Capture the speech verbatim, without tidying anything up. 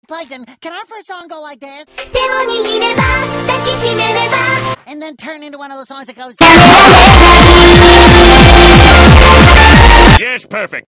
Plankton, can our first song go like this? And then turn into one of those songs that goes... Yes, perfect.